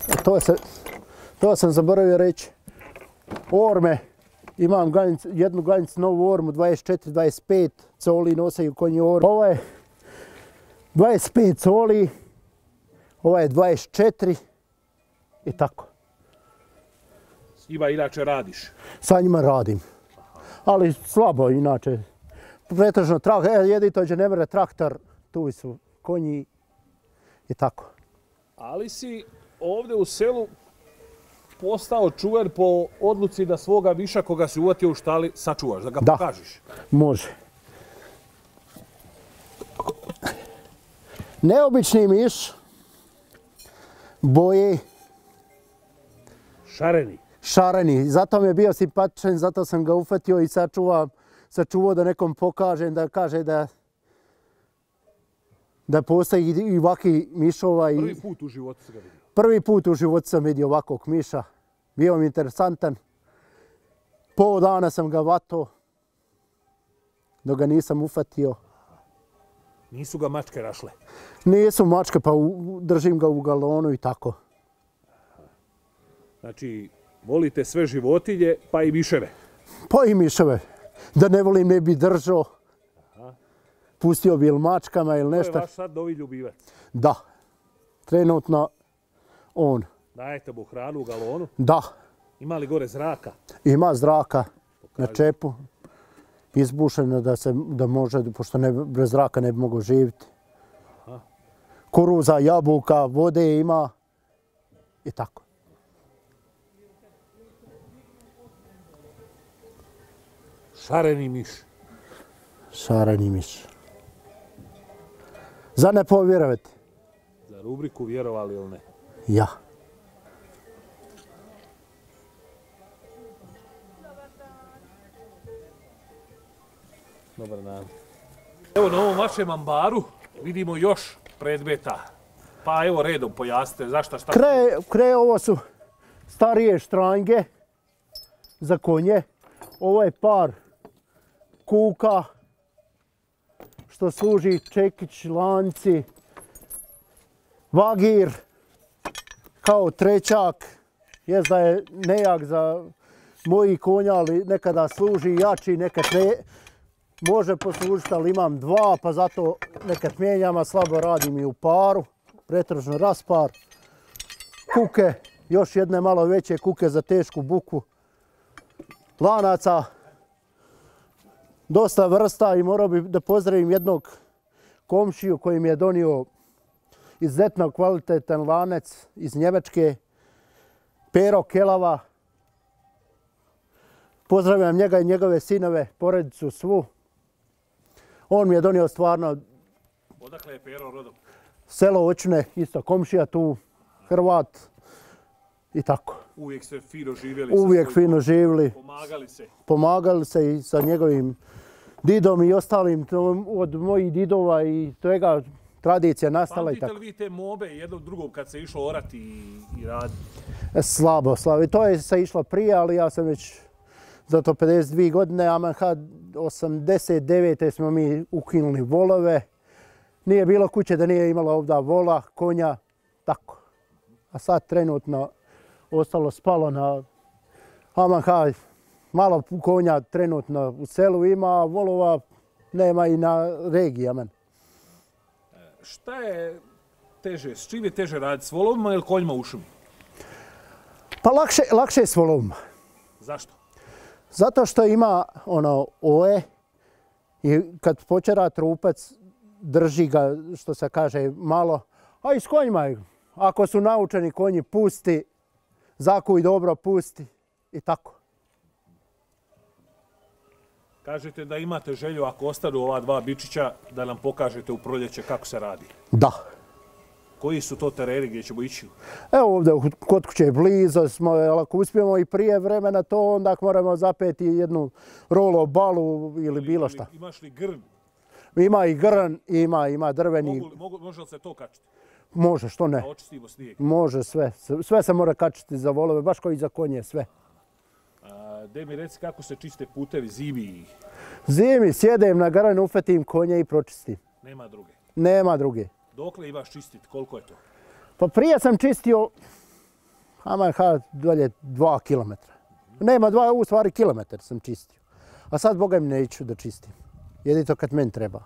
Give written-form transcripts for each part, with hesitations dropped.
To sam zaboravio reći. Orme. Imam jednu ganicu, novu ormu, 24-25 coli nosaju konji ormu. Ovo je 25 coli, ovo je 24 i tako. S njima inače radiš? Sa njima radim, ali slabo inače. Pretežno jedito gdje ne mre traktor, tu su konji i tako. Ali si ovdje u selu postao čuvar po odluci da svoga viša koga si uvatio u štali sačuvaš, da ga pokažeš. Može. Neobični miš, boje. Šareni. Zato mi je bio simpatičan, zato sam ga ufatio i sačuvao da nekom pokažem, da kaže da postoji i ovakvi mišova. Prvi put u životu sam ga vidio. Prvi put u životu sam vidio ovakvog miša. Bio mi interesantan. Pol dana sam ga vatao, dok ga nisam ufatio. Nisu ga mačke rašle? Nisu mačke, pa držim ga u galonu i tako. Znači, volite sve životinje, pa i miševe? Pa i miševe. Da ne volim, ne bi držao. Pustio bi ili mačkama ili nešto. To je vaš sad novi ljubivac? Da. Trenutno on. Dajete mu hranu u galonu? Da. Ima li gore zraka? Ima zraka na čepu. Izbušeno da može, pošto bez zraka ne bi mogao živjeti. Kuruza, jabuka, vode ima i tako. Šareni miš. Šareni miš. Za ne povjerovati. Za rubriku vjerovali ili ne? Ja. Dobar dan. Evo na ovom vašem ambaru vidimo još predmeta. Pa evo redom pojasnite zašto šta... Ovo su starije štrange za konje. Ovo je par kuka što služi čekić, lanci, vagir kao trećak. Jest da je nejak za moji konja, ali nekada služi jači, nekad ne. Može poslužiti, ali imam dva, pa zato nekad mijenjam, a slabo radim i u paru. Pretežno raspar. Kuke, još jedne malo veće kuke za tešku buku. Lanaca, dosta vrsta i morao bi da pozdravim jednog komšiju koji mi je donio izuzetno kvalitetan lanac iz Njemačke. Pero Kelava. Pozdravljam njega i njegove sinove, porodicu svu. On mi je donio stvarno... Odakle je Pero rodom? Selo Očne, isto komšija tu, Hrvat i tako. Uvijek ste fino živjeli? Uvijek fino živjeli. Pomagali se? Pomagali se i sa njegovim didom i ostalim od mojih didova i toga tradicija nastala i tako. Pamtite li vi te mobe jednog drugog kad se išlo orati i raditi? Slabo. I to je se išlo prije, ali ja sam već za to 52 godine, a 89. smo mi ukinuli volove. Nije bilo kuće da nije imala ovdje vola, konja, tako. A sad trenutno ostalo spalo na Amanhaj. Malo konja trenutno u selu ima, a volova nema i na regiji. Amen. Šta je teže? S čim je teže raditi? S volovima ili konjima u šumi? Pa lakše je s volovima. Zašto? Zato što ima oje i kad počera trupac drži ga, što se kaže, malo. A i s konjima, ako su naučeni konji, pusti, zakuj dobro, pusti i tako. Kažete da imate želju, ako ostanu ova dva bičića, da nam pokažete u proljeće kako se radi. Da. Koji su to tereni gdje ćemo ići? Evo ovdje kod kuće blizu smo, ako uspijemo i prije vremena to, onda moramo zapeti jednu rolo, balu ili bilo šta. Imaš li grn? Ima i grn, ima drveni. Može li se to kačiti? Može, što ne. Da očistimo snijeg? Može sve. Sve se mora kačiti za volove, baš kao i za konje, sve. Gdje mi reci kako se čiste putevi zimi? Zimi sjedem na grn, ufetim konje i pročistim. Nema druge? Nema druge. Dokle imaš čistiti? Koliko je to? Pa prije sam čistio Dolje 2 kilometra. Nema 2, u stvari kilometar sam čistio. A sad, boga mi, neću da čistim. Jedito kad meni treba.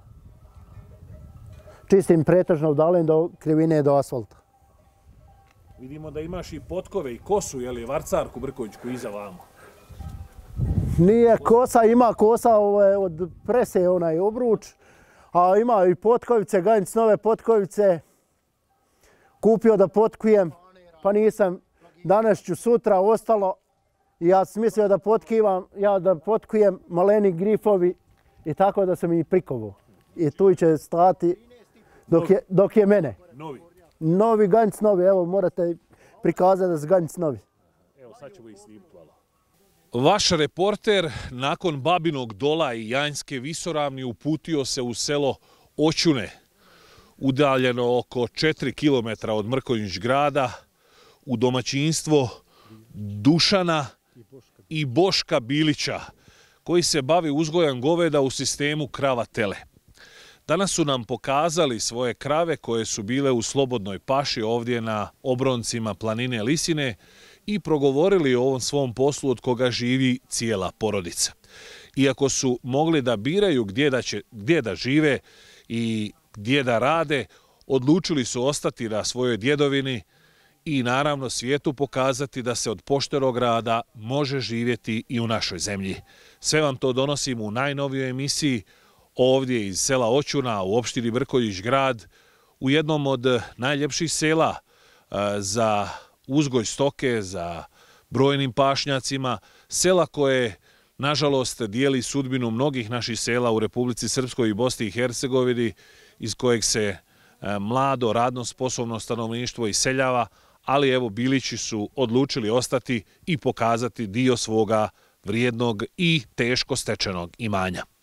Čistim pretežno udaljen do krivine do asfalta. Vidimo da imaš i potkove i kosu, jeli, varcarku Brkovićku iza vamo. Nije kosa, ima kosa od prese onaj obruč, a ima i potkovice, ganjc nove potkovice. Kupio da potkujem, pa nisam. Danas ću sutra ostalo. Ja sam mislio da potkujem maleni grifovi i tako da sam ih prikovao. I tu će stati dok je mene. Novi ganjc novi, evo morate prikazati da su ganjc novi. Evo sad ćemo ih snimiti, hvala. Vaš reporter nakon Babinog Dola i Janjske visoravni uputio se u selo Oćune, udaljeno oko 4 km od Mrkonjić grada, u domaćinstvo Dušana i Boška Bilića, koji se bavi uzgojom goveda u sistemu krava-tele. Danas su nam pokazali svoje krave koje su bile u slobodnoj paši ovdje na obroncima planine Lisine i progovorili o ovom svom poslu od koga živi cijela porodica. Iako su mogli da biraju gdje da žive i gdje da rade, odlučili su ostati na svojoj djedovini i naravno svijetu pokazati da se od poštenog rada može živjeti i u našoj zemlji. Sve vam to donosim u najnovijoj emisiji ovdje iz sela Oćuna u opštini Brković grad, u jednom od najljepših sela za uzgoj stoke, za brojnim pašnjacima, sela koje nažalost dijeli sudbinu mnogih naših sela u Republici Srpskoj i Bosni i Hercegovini, iz kojeg se mlado, radno sposobno stanovništvo iseljava, ali evo Bilići su odlučili ostati i pokazati dio svoga vrijednog i teško stečenog imanja.